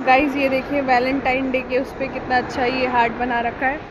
Guys ये देखिए Valentine day के उस पर कितना अच्छा ये हार्ट बना रखा है।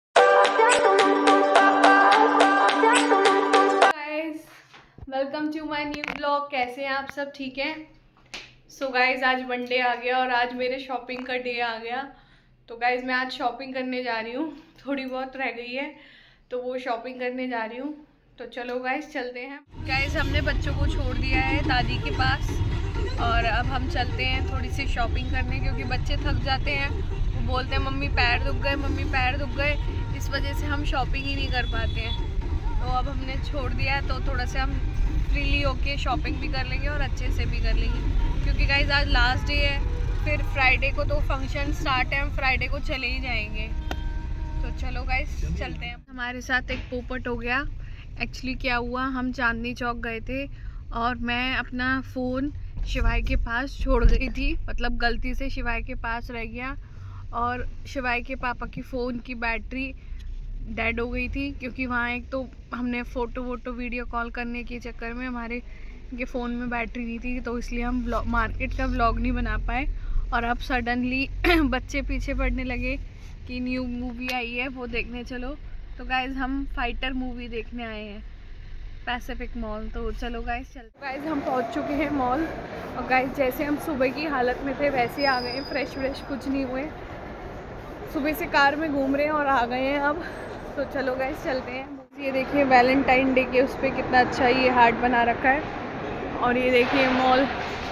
Guys welcome to my new blog. कैसे हैं आप सब? ठीक हैं? सो गाइस आज मंडे आ गया और आज मेरे शॉपिंग का डे आ गया। तो गाइस मैं आज शॉपिंग करने जा रही हूँ, थोड़ी बहुत रह गई है तो वो शॉपिंग करने जा रही हूँ। तो चलो गाइस चलते हैं। गाइस हमने बच्चों को छोड़ दिया है दादी के पास और अब हम चलते हैं थोड़ी सी शॉपिंग करने, क्योंकि बच्चे थक जाते हैं। वो बोलते हैं मम्मी पैर दुख गए, मम्मी पैर दुख गए, इस वजह से हम शॉपिंग ही नहीं कर पाते हैं। तो अब हमने छोड़ दिया है तो थोड़ा सा हम फ्रीली होके शॉपिंग भी कर लेंगे और अच्छे से भी कर लेंगे, क्योंकि गाइस आज लास्ट डे है। फिर फ्राइडे को तो फंक्शन स्टार्ट है, हम फ्राइडे को चले ही जाएंगे। तो चलो गाइस चलते हैं। हमारे साथ एक पोपट हो गया। एक्चुअली क्या हुआ, हम चांदनी चौक गए थे और मैं अपना फ़ोन शिवाय के पास छोड़ गई थी, मतलब गलती से शिवाय के पास रह गया और शिवाय के पापा की फ़ोन की बैटरी डेड हो गई थी, क्योंकि वहाँ एक तो हमने फ़ोटो वीडियो कॉल करने के चक्कर में हमारे के फ़ोन में बैटरी नहीं थी, तो इसलिए हम मार्केट का व्लॉग नहीं बना पाए। और अब सडनली बच्चे पीछे पड़ने लगे कि न्यू मूवी आई है वो देखने चलो। तो गाइज़ हम फाइटर मूवी देखने आए हैं पैसिफिक मॉल। तो चलो गाइज़ चलते। गाइज़ हम पहुंच चुके हैं मॉल और गाइज़ जैसे हम सुबह की हालत में थे वैसे आ गए हैं, फ्रेश कुछ नहीं हुए, सुबह से कार में घूम रहे हैं और आ गए हैं अब। तो चलो गाइज़ चलते हैं। ये देखिए वैलेंटाइन डे के उस पर कितना अच्छा ये हार्ट बना रखा है। और ये देखिए मॉल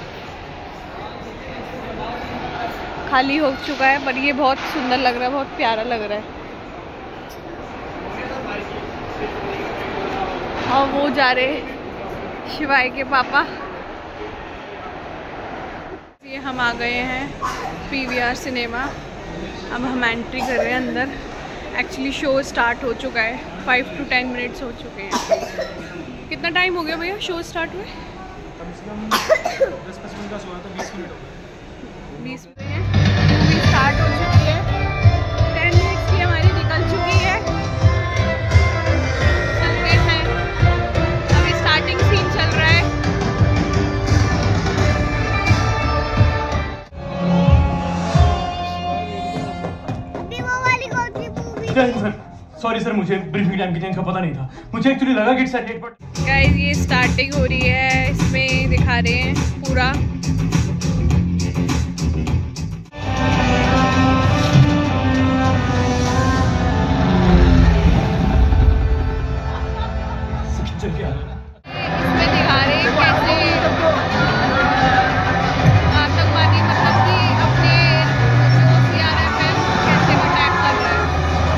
खाली हो चुका है, पर ये बहुत सुंदर लग रहा है, बहुत प्यारा लग रहा है। और वो जा रहे शिवाय के पापा। ये हम आ गए हैं PVR सिनेमा। अब हम एंट्री कर रहे हैं अंदर। एक्चुअली शो स्टार्ट हो चुका है, 5 to 10 मिनट्स हो चुके हैं। कितना टाइम हो गया भैया शो स्टार्ट हुए? 10-15 मिनट का शो है तो 20 मिनट हो गए। 20 मिनट मूवी स्टार्ट हो चुकी है, 10 मिनट्स की हमारी निकल चुकी है। चलते हैं, अभी स्टार्टिंग सीन चल रहा है। अभी वो वाली कौन सी मूवी? सॉरी सर, मुझे ब्रीफिंग टाइम की चेंज का पता नहीं था। मुझे एक्चुअली लगा कि इट्स एट 8 बट गाइस ये स्टार्टिंग हो रही है, इसमें दिखा रहे हैं पूरा। चल क्या इसमें दिखा रहे हैं कैसे आतंकवादी मतलब कि अपने जो CRF है कैसे अटैक कर रहा है।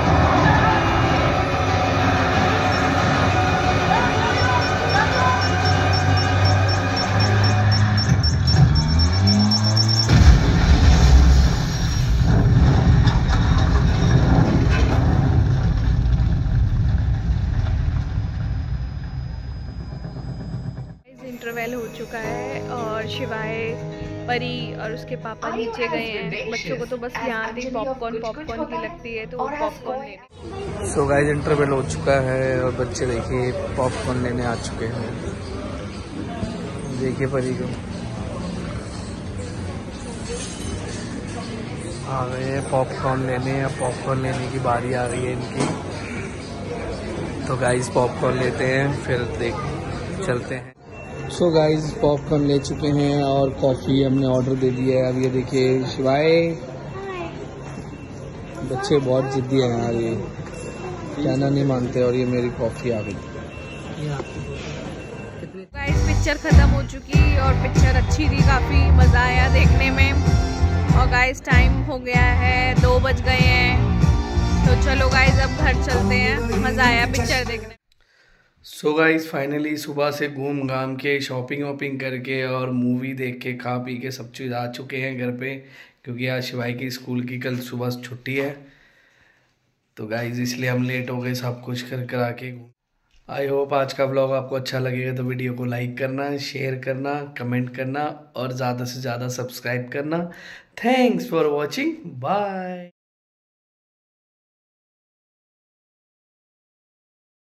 इंटरवल हो चुका है और शिवाय, परी और उसके पापा नीचे गए हैं। बच्चों को तो बस यहाँ थी पॉपकॉर्न की लगती है तो वो पॉपकॉर्न लेने। सो गाइस इंटरवल हो चुका है और बच्चे देखिए पॉपकॉर्न लेने आ चुके हैं। देखिए परी को आ गए हैं पॉपकॉर्न लेने, या पॉपकॉर्न लेने की बारी आ गई है इनकी। तो गाइस पॉपकॉर्न लेते हैं फिर चलते हैं। सो गाइस पॉपकॉर्न ले चुके हैं और कॉफ़ी हमने ऑर्डर दे दिया है। अब ये देखिए शिवाय, बच्चे बहुत जिद्दी हैं यार, ये कहना नहीं मानते। और ये मेरी कॉफ़ी आ गई। गाइस पिक्चर ख़त्म हो चुकी और पिक्चर अच्छी थी, काफ़ी मज़ा आया देखने में। और गाइस टाइम हो गया है, 2 बज गए हैं। तो चलो गाइस अब घर चलते हैं, मज़ा आया पिक्चर देखने। सो गाइस फाइनली सुबह से घूम घाम के शॉपिंग वॉपिंग करके और मूवी देख के खा पी के सब चीज़ आ चुके हैं घर पे, क्योंकि आज शिवाय की स्कूल की कल सुबह छुट्टी है। तो गाइस इसलिए हम लेट हो गए सब कुछ कर आके। आई होप आज का व्लॉग आपको अच्छा लगेगा, तो वीडियो को लाइक करना, शेयर करना, कमेंट करना और ज़्यादा से ज़्यादा सब्सक्राइब करना। Thanks for watching, bye.